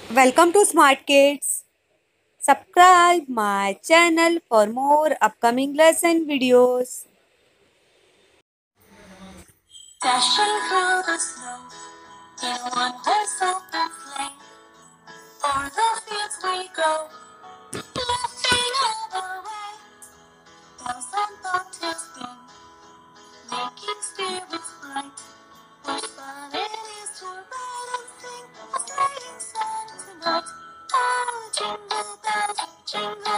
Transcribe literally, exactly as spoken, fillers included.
Welcome to Smart Kids. Subscribe my channel for more upcoming lesson videos. Dashing through the snow in one horse open sleigh. O'er the fields we go, laughing all the way. Bells on bobtails spin, making spirits bright. What fun it is to ride and sing a sleighing song tonight! Oh, jingle bells, jingle